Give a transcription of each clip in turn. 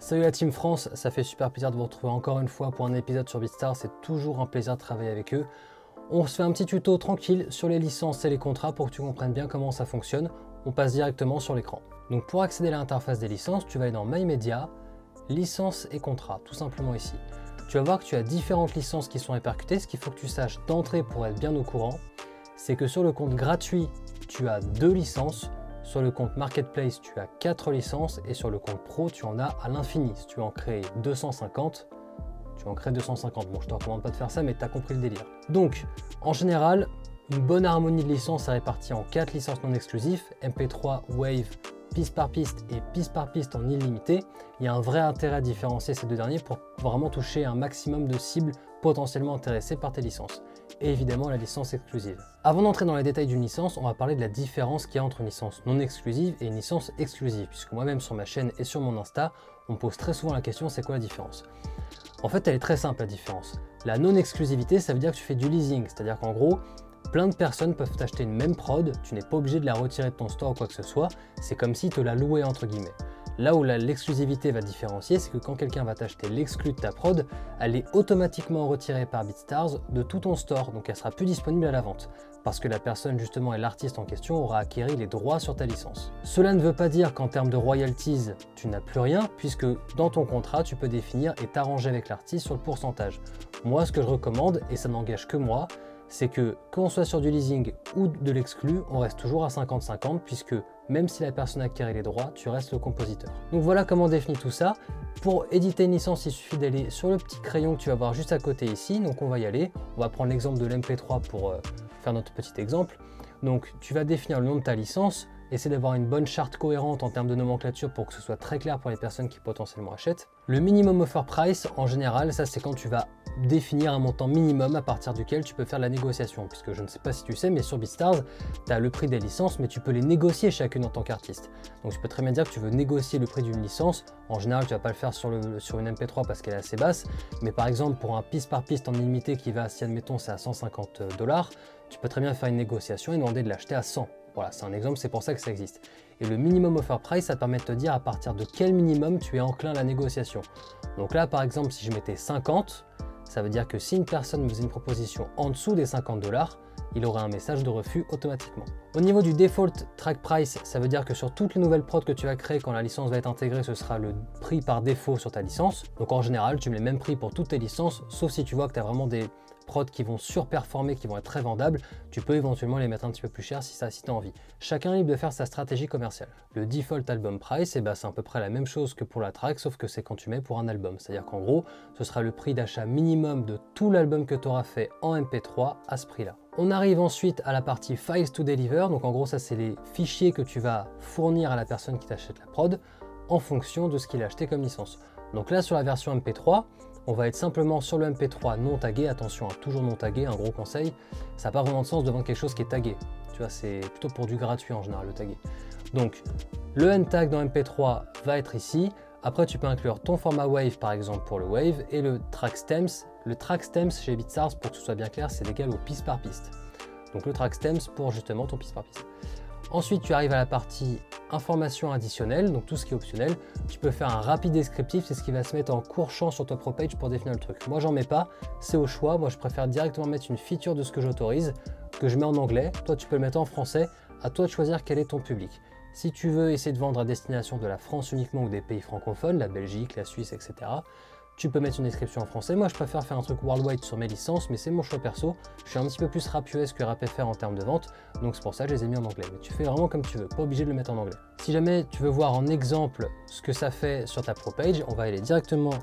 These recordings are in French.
Salut la Team France, ça fait super plaisir de vous retrouver encore une fois pour un épisode sur BeatStars, c'est toujours un plaisir de travailler avec eux. On se fait un petit tuto tranquille sur les licences et les contrats pour que tu comprennes bien comment ça fonctionne. On passe directement sur l'écran. Donc pour accéder à l'interface des licences, tu vas aller dans My Media, licences et contrats, tout simplement ici. Tu vas voir que tu as différentes licences qui sont répercutées. Ce qu'il faut que tu saches d'entrée pour être bien au courant, c'est que sur le compte gratuit, tu as 2 licences. Sur le compte Marketplace, tu as 4 licences et sur le compte Pro, tu en as à l'infini. Si tu veux en créer 250, tu en crées 250. Bon, je te recommande pas de faire ça, mais tu as compris le délire. Donc, en général, une bonne harmonie de licences est répartie en 4 licences non exclusives, MP3, Wave, piste par piste et piste par piste en illimité. Il y a un vrai intérêt à différencier ces deux derniers pour vraiment toucher un maximum de cibles potentiellement intéressées par tes licences. Et évidemment la licence exclusive. Avant d'entrer dans les détails d'une licence, on va parler de la différence qu'il y a entre une licence non exclusive et une licence exclusive, puisque moi-même sur ma chaîne et sur mon Insta, on me pose très souvent la question, c'est quoi la différence? En fait, elle est très simple la différence. La non-exclusivité, ça veut dire que tu fais du leasing, c'est-à-dire qu'en gros, plein de personnes peuvent t'acheter une même prod, tu n'es pas obligé de la retirer de ton store ou quoi que ce soit, c'est comme si tu la louais entre guillemets. Là où l'exclusivité va différencier, c'est que quand quelqu'un va t'acheter l'exclu de ta prod, elle est automatiquement retirée par BeatStars de tout ton store, donc elle sera plus disponible à la vente, parce que la personne justement et l'artiste en question aura acquéri les droits sur ta licence. Cela ne veut pas dire qu'en termes de royalties, tu n'as plus rien, puisque dans ton contrat, tu peux définir et t'arranger avec l'artiste sur le pourcentage. Moi, ce que je recommande, et ça n'engage que moi, c'est que qu'on soit sur du leasing ou de l'exclu, on reste toujours à 50-50 puisque même si la personne acquiert les droits, tu restes le compositeur. Donc voilà comment on définit tout ça. Pour éditer une licence, il suffit d'aller sur le petit crayon que tu vas voir juste à côté ici. Donc on va y aller. On va prendre l'exemple de l'MP3 pour faire notre petit exemple. Donc tu vas définir le nom de ta licence. Essaie d'avoir une bonne charte cohérente en termes de nomenclature pour que ce soit très clair pour les personnes qui potentiellement achètent. Le minimum offer price, en général, ça c'est quand tu vas définir un montant minimum à partir duquel tu peux faire de la négociation. Puisque je ne sais pas si tu sais, mais sur BeatStars, tu as le prix des licences, mais tu peux les négocier chacune en tant qu'artiste. Donc tu peux très bien dire que tu veux négocier le prix d'une licence. En général, tu ne vas pas le faire sur une MP3 parce qu'elle est assez basse. Mais par exemple, pour un piste par piste en illimité qui va, si admettons, c'est à 150 $, tu peux très bien faire une négociation et demander de l'acheter à 100. Voilà, c'est un exemple, c'est pour ça que ça existe. Et le minimum offer price, ça te permet de te dire à partir de quel minimum tu es enclin à la négociation. Donc là, par exemple, si je mettais 50, ça veut dire que si une personne me faisait une proposition en dessous des 50 $, il aurait un message de refus automatiquement. Au niveau du default track price, ça veut dire que sur toutes les nouvelles prods que tu vas créer quand la licence va être intégrée, ce sera le prix par défaut sur ta licence. Donc en général, tu mets le même prix pour toutes tes licences, sauf si tu vois que tu as vraiment des prods qui vont surperformer, qui vont être très vendables, tu peux éventuellement les mettre un petit peu plus cher si tu as envie. Chacun est libre de faire sa stratégie commerciale. Le default album price, c'est à peu près la même chose que pour la track, sauf que c'est quand tu mets pour un album. C'est-à-dire qu'en gros, ce sera le prix d'achat minimum de tout l'album que tu auras fait en MP3 à ce prix-là. On arrive ensuite à la partie Files to Deliver, donc en gros ça c'est les fichiers que tu vas fournir à la personne qui t'achète la prod en fonction de ce qu'il a acheté comme licence. Donc là sur la version MP3, on va être simplement sur le MP3 non tagué, attention, toujours non tagué, un gros conseil, ça n'a pas vraiment de sens de vendre quelque chose qui est tagué, tu vois, c'est plutôt pour du gratuit en général le tagué. Donc le N-tag dans MP3 va être ici, après tu peux inclure ton format Wave par exemple pour le Wave et le track stems. Le track stems chez BeatStars, pour que ce soit bien clair, c'est égal au piste par piste. Donc le track stems pour justement ton piste par piste. Ensuite, tu arrives à la partie information additionnelle, donc tout ce qui est optionnel. Tu peux faire un rapide descriptif, c'est ce qui va se mettre en court champ sur ta pro page pour définir le truc. Moi, j'en mets pas, c'est au choix. Moi, je préfère directement mettre une feature de ce que j'autorise, que je mets en anglais. Toi, tu peux le mettre en français. À toi de choisir quel est ton public. Si tu veux essayer de vendre à destination de la France uniquement ou des pays francophones, la Belgique, la Suisse, etc., tu peux mettre une description en français. Moi, je préfère faire un truc worldwide sur mes licences, mais c'est mon choix perso. Je suis un petit peu plus rap US que rap FR en termes de vente, donc c'est pour ça que je les ai mis en anglais. Mais tu fais vraiment comme tu veux, pas obligé de le mettre en anglais. Si jamais tu veux voir en exemple ce que ça fait sur ta pro page, on va aller directement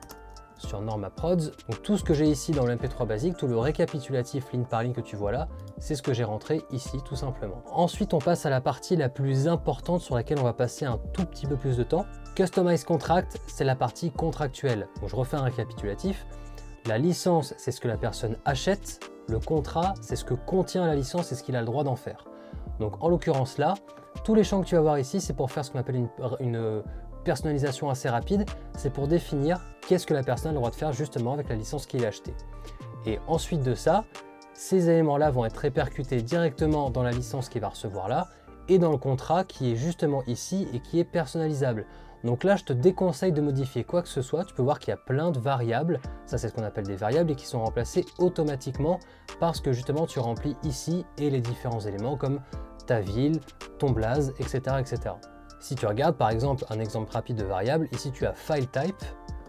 sur Norma Prods. Donc tout ce que j'ai ici dans le MP3 basique, tout le récapitulatif ligne par ligne que tu vois là, c'est ce que j'ai rentré ici tout simplement. Ensuite, on passe à la partie la plus importante sur laquelle on va passer un tout petit peu plus de temps. Customize Contract, c'est la partie contractuelle. Donc je refais un récapitulatif. La licence, c'est ce que la personne achète. Le contrat, c'est ce que contient la licence et ce qu'il a le droit d'en faire. Donc en l'occurrence là, tous les champs que tu vas voir ici, c'est pour faire ce qu'on appelle une personnalisation assez rapide. C'est pour définir qu'est-ce que la personne a le droit de faire justement avec la licence qu'il a achetée. Et ensuite de ça, ces éléments-là vont être répercutés directement dans la licence qu'il va recevoir là et dans le contrat qui est justement ici et qui est personnalisable. Donc là, je te déconseille de modifier quoi que ce soit. Tu peux voir qu'il y a plein de variables. Ça, c'est ce qu'on appelle des variables et qui sont remplacées automatiquement parce que justement, tu remplis ici et les différents éléments comme ta ville, ton blaze, etc., etc. Si tu regardes par exemple un exemple rapide de variable, ici tu as file type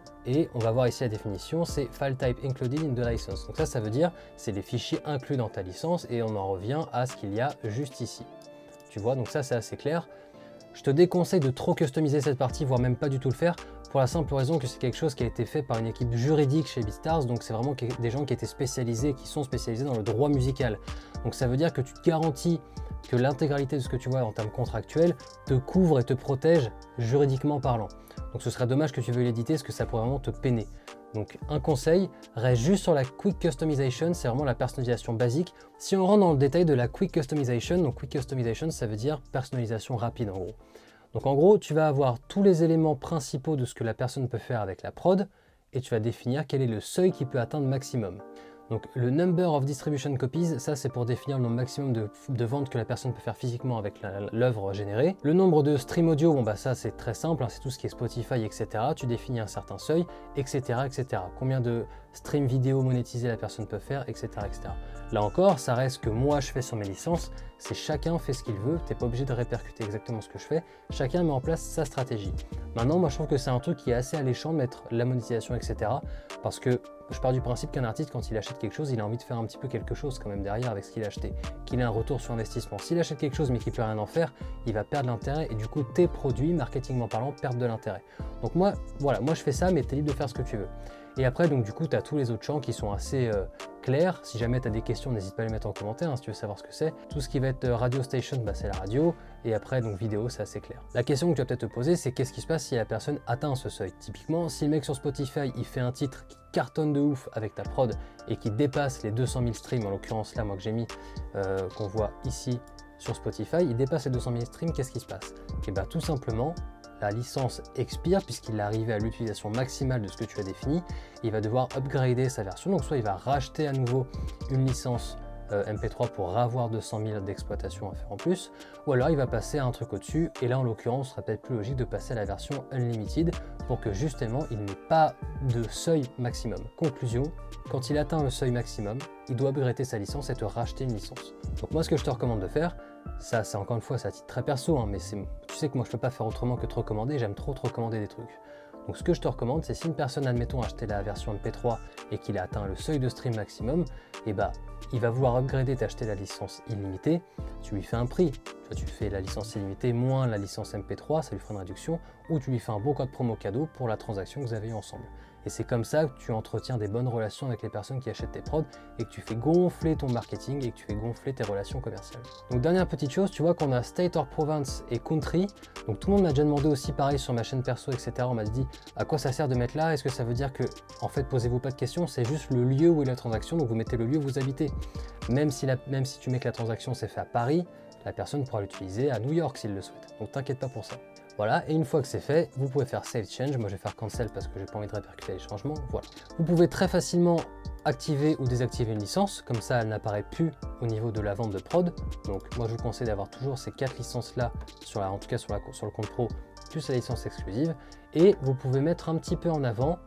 et on va voir ici la définition, c'est file type included in the license. Donc ça veut dire c'est les fichiers inclus dans ta licence et on en revient à ce qu'il y a juste ici. Tu vois, donc ça c'est assez clair. Je te déconseille de trop customiser cette partie, voire même pas du tout le faire, pour la simple raison que c'est quelque chose qui a été fait par une équipe juridique chez BeatStars, donc c'est vraiment des gens qui étaient spécialisés, qui sont spécialisés dans le droit musical. Donc ça veut dire que tu te garantis que l'intégralité de ce que tu vois en termes contractuels te couvre et te protège juridiquement parlant. Donc ce serait dommage que tu veuilles l'éditer parce que ça pourrait vraiment te peiner. Donc un conseil, reste juste sur la Quick Customization, c'est vraiment la personnalisation basique. Si on rentre dans le détail de la Quick Customization, donc Quick Customization ça veut dire personnalisation rapide en gros. Donc en gros tu vas avoir tous les éléments principaux de ce que la personne peut faire avec la prod et tu vas définir quel est le seuil qu'il peut atteindre maximum. Donc le number of distribution copies, ça c'est pour définir le nombre maximum de ventes que la personne peut faire physiquement avec l'œuvre générée. Le nombre de streams audio, bon bah ça c'est très simple, hein, c'est tout ce qui est Spotify, etc. Tu définis un certain seuil, etc., etc. Combien de streams vidéo monétisés la personne peut faire, etc., etc. Là encore, ça reste que moi je fais sur mes licences, c'est chacun fait ce qu'il veut, tu n'es pas obligé de répercuter exactement ce que je fais, chacun met en place sa stratégie. Maintenant, moi je trouve que c'est un truc qui est assez alléchant de mettre la monétisation, etc. Parce que je pars du principe qu'un artiste, quand il achète quelque chose, il a envie de faire un petit peu quelque chose quand même derrière avec ce qu'il a acheté, qu'il ait un retour sur investissement. S'il achète quelque chose mais qu'il ne peut rien en faire, il va perdre l'intérêt et du coup tes produits, marketingment parlant, perdent de l'intérêt. Donc moi, voilà, moi je fais ça, mais tu es libre de faire ce que tu veux. Et après, donc du coup, tu as tous les autres champs qui sont assez clairs. Si jamais tu as des questions, n'hésite pas à les mettre en commentaire hein, si tu veux savoir ce que c'est. Tout ce qui va être radio station, bah, c'est la radio. Et après, donc vidéo, c'est assez clair. La question que tu vas peut-être te poser, c'est qu'est-ce qui se passe si la personne atteint ce seuil? Typiquement, si le mec sur Spotify, il fait un titre qui cartonne de ouf avec ta prod et qui dépasse les 200 000 streams, en l'occurrence là, moi que j'ai mis, qu'on voit ici sur Spotify, il dépasse les 200 000 streams, qu'est-ce qui se passe? Et bah tout simplement, la licence expire puisqu'il est arrivé à l'utilisation maximale de ce que tu as défini. Il va devoir upgrader sa version, donc soit il va racheter à nouveau une licence MP3 pour avoir 200 000 d'exploitation à faire en plus, ou alors il va passer à un truc au-dessus, et là en l'occurrence, ce sera peut-être plus logique de passer à la version Unlimited pour que justement il n'ait pas de seuil maximum. Conclusion, quand il atteint le seuil maximum, il doit upgrader sa licence et te racheter une licence. Donc moi ce que je te recommande de faire, ça c'est encore une fois, c'est à titre très perso, hein, mais tu sais que moi je peux pas faire autrement que te recommander, j'aime trop te recommander des trucs. Donc ce que je te recommande, c'est si une personne, admettons, a acheté la version MP3 et qu'il a atteint le seuil de stream maximum, et bah il va vouloir upgrader, t'acheter la licence illimitée, tu lui fais un prix. Tu fais la licence illimitée moins la licence MP3, ça lui fera une réduction, ou tu lui fais un bon code promo cadeau pour la transaction que vous avez eu ensemble. Et c'est comme ça que tu entretiens des bonnes relations avec les personnes qui achètent tes prods et que tu fais gonfler ton marketing et que tu fais gonfler tes relations commerciales. Donc dernière petite chose, tu vois qu'on a State or Province et Country. Donc tout le monde m'a déjà demandé aussi pareil sur ma chaîne perso, etc. On m'a dit à quoi ça sert de mettre là? Est-ce que ça veut dire que, en fait, posez-vous pas de questions, c'est juste le lieu où est la transaction, donc vous mettez le lieu où vous habitez. Même si tu mets que la transaction s'est faite à Paris, la personne pourra l'utiliser à New York s'il le souhaite. Donc t'inquiète pas pour ça. Voilà, et une fois que c'est fait, vous pouvez faire Save Change. Moi je vais faire Cancel parce que j'ai pas envie de répercuter les changements. Voilà. Vous pouvez très facilement activer ou désactiver une licence, comme ça elle n'apparaît plus au niveau de la vente de prod. Donc moi je vous conseille d'avoir toujours ces 4 licences là, en tout cas sur le compte pro, plus la licence exclusive. Et vous pouvez mettre un petit peu en avant,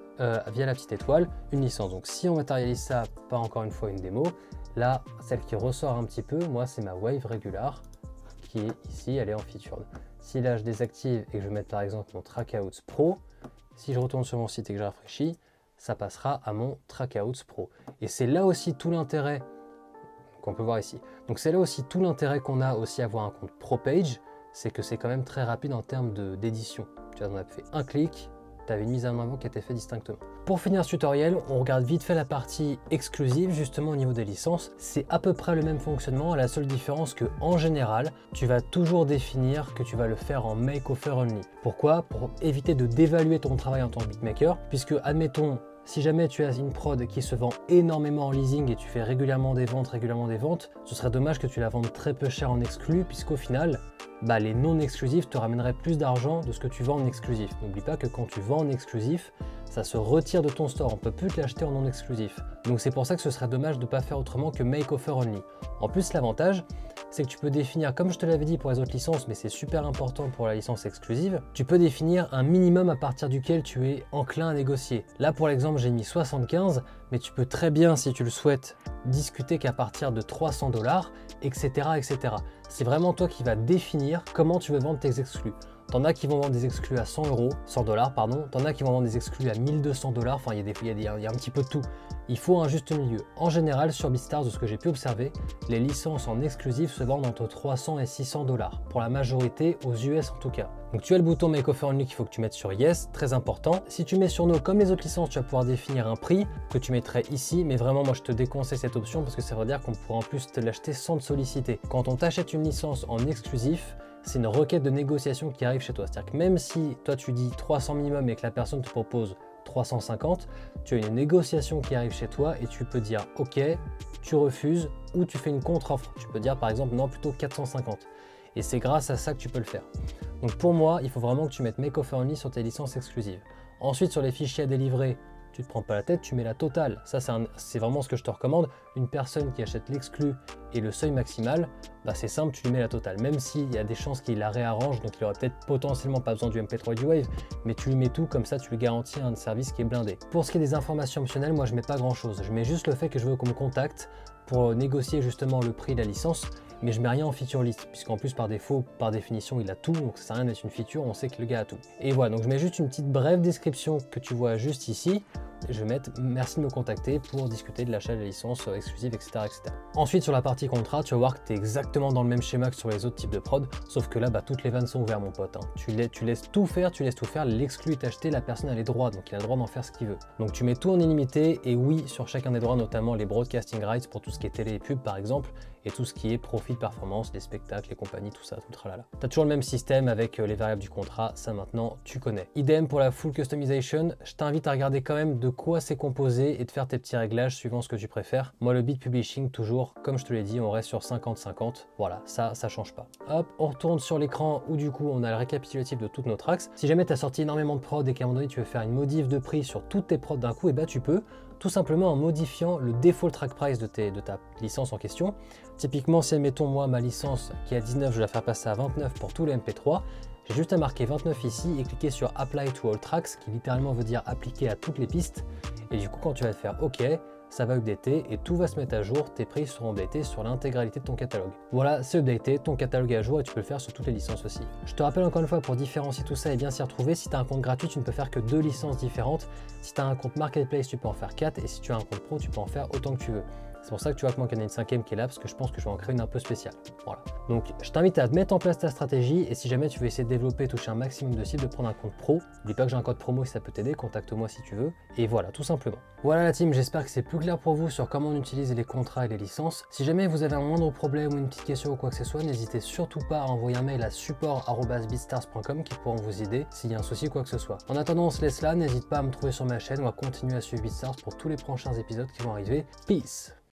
via la petite étoile, une licence. Donc si on matérialise ça, pas encore une fois une démo, là celle qui ressort un petit peu, moi c'est ma Wave Regular, qui est ici, elle est en featured. Si là je désactive et que je vais mettre par exemple mon Trackouts Pro, si je retourne sur mon site et que je rafraîchis, ça passera à mon Trackouts Pro. Et c'est là aussi tout l'intérêt qu'on peut voir ici. Donc c'est là aussi tout l'intérêt qu'on a aussi à avoir un compte Pro Page, c'est que c'est quand même très rapide en termes d'édition. Tu vois, on a fait un clic, tu avais une mise en avant qui était faite distinctement. Pour finir ce tutoriel, on regarde vite fait la partie exclusive, justement au niveau des licences. C'est à peu près le même fonctionnement, la seule différence que en général, tu vas toujours définir que tu vas le faire en make offer only. Pourquoi? Pour éviter de dévaluer ton travail en tant que beatmaker, puisque admettons, si jamais tu as une prod qui se vend énormément en leasing et tu fais régulièrement des ventes, ce serait dommage que tu la vendes très peu cher en exclu, puisqu'au final, les non exclusifs te ramèneraient plus d'argent de ce que tu vends en exclusif. N'oublie pas que quand tu vends en exclusif, ça se retire de ton store, on ne peut plus te l'acheter en non exclusif. Donc c'est pour ça que ce serait dommage de ne pas faire autrement que make offer only. En plus, l'avantage, c'est que tu peux définir, comme je te l'avais dit pour les autres licences, mais c'est super important pour la licence exclusive, tu peux définir un minimum à partir duquel tu es enclin à négocier. Là, pour l'exemple, j'ai mis 75, mais tu peux très bien, si tu le souhaites, discuter qu'à partir de 300 $, etc., etc. C'est vraiment toi qui vas définir comment tu veux vendre tes exclus. T'en as qui vont vendre des exclus à 100 $, pardon. T'en as qui vont vendre des exclus à 1200 $. Enfin, il y a un petit peu de tout. Il faut un juste milieu. En général, sur BeatStars, de ce que j'ai pu observer, les licences en exclusif se vendent entre 300 et 600 $. Pour la majorité, aux US en tout cas. Donc tu as le bouton Make Offer Only qu'il faut que tu mettes sur Yes, très important. Si tu mets sur No, comme les autres licences, tu vas pouvoir définir un prix que tu mettrais ici. Mais vraiment, moi, je te déconseille cette option parce que ça veut dire qu'on pourra en plus te l'acheter sans te solliciter. Quand on t'achète une licence en exclusif, c'est une requête de négociation qui arrive chez toi. C'est-à-dire que même si toi tu dis 300 minimum et que la personne te propose 350, tu as une négociation qui arrive chez toi et tu peux dire ok, tu refuses ou tu fais une contre-offre. Tu peux dire par exemple non, plutôt 450. Et c'est grâce à ça que tu peux le faire. Donc pour moi, il faut vraiment que tu mettes Make Offer Only sur tes licences exclusives. Ensuite, sur les fichiers à délivrer, tu ne te prends pas la tête, tu mets la totale. Ça, c'est vraiment ce que je te recommande. Une personne qui achète l'exclu et le seuil maximal, bah c'est simple, tu lui mets la totale. Même s'il y a des chances qu'il la réarrange, donc il aurait peut-être potentiellement pas besoin du MP3 et du Wave, mais tu lui mets tout, comme ça tu lui garantis un service qui est blindé. Pour ce qui est des informations optionnelles, moi je mets pas grand chose. Je mets juste le fait que je veux qu'on me contacte pour négocier justement le prix de la licence, mais je mets rien en feature list, puisqu'en plus par défaut, par définition, il a tout, donc ça sert à rien d'être une feature, on sait que le gars a tout. Et voilà, donc je mets juste une petite brève description que tu vois juste ici. Je vais mettre merci de me contacter pour discuter de l'achat de la licence exclusive, etc., etc. Ensuite, sur la partie contrat, tu vas voir que tu es exactement dans le même schéma que sur les autres types de prod, sauf que là, bah, toutes les vannes sont ouvertes, mon pote. Hein. Tu laisses tout faire, l'exclu est acheté, la personne a les droits, donc il a le droit d'en faire ce qu'il veut. Donc tu mets tout en illimité, et oui, sur chacun des droits, notamment les broadcasting rights pour tout ce qui est télé et pub, par exemple, et tout ce qui est profit, performance, les spectacles, les compagnies, tout ça, tout le tralala. Tu as toujours le même système avec les variables du contrat, ça maintenant tu connais. Idem pour la full customization, je t'invite à regarder quand même de quoi c'est composé et de faire tes petits réglages suivant ce que tu préfères. Moi, le beat publishing, toujours, comme je te l'ai dit, on reste sur 50-50. Voilà, ça change pas. Hop, on retourne sur l'écran où du coup on a le récapitulatif de toutes nos tracks. Si jamais tu as sorti énormément de prod et qu'à un moment donné tu veux faire une modif de prix sur toutes tes prods d'un coup, et bah tu peux, tout simplement en modifiant le default track price de ta licence en question. Typiquement, si admettons moi ma licence qui est à 19, je vais la faire passer à 29 pour tous les MP3, j'ai juste à marquer 29 ici et cliquer sur Apply to all tracks, qui littéralement veut dire appliquer à toutes les pistes. Et du coup, quand tu vas faire OK, ça va updater et tout va se mettre à jour, tes prix seront updatés sur l'intégralité de ton catalogue. Voilà, c'est updaté, ton catalogue est à jour et tu peux le faire sur toutes les licences aussi. Je te rappelle encore une fois, pour différencier tout ça et bien s'y retrouver, si tu as un compte gratuit, tu ne peux faire que 2 licences différentes. Si tu as un compte Marketplace, tu peux en faire 4 et si tu as un compte Pro, tu peux en faire autant que tu veux. C'est pour ça que tu vois que moi, qu'il y en a une 5e qui est là, parce que je pense que je vais en créer une un peu spéciale. Voilà. Donc, je t'invite à mettre en place ta stratégie et si jamais tu veux essayer de développer, toucher un maximum de cibles, de prendre un compte pro. N'oublie pas que j'ai un code promo si ça peut t'aider, contacte-moi si tu veux. Et voilà, tout simplement. Voilà la team, j'espère que c'est plus clair pour vous sur comment on utilise les contrats et les licences. Si jamais vous avez un moindre problème ou une petite question ou quoi que ce soit, n'hésitez surtout pas à envoyer un mail à support@beatstars.com qui pourront vous aider s'il y a un souci ou quoi que ce soit. En attendant, on se laisse là, n'hésite pas à me trouver sur ma chaîne ou à continuer à suivre BeatStars pour tous les prochains épisodes qui vont arriver. Peace!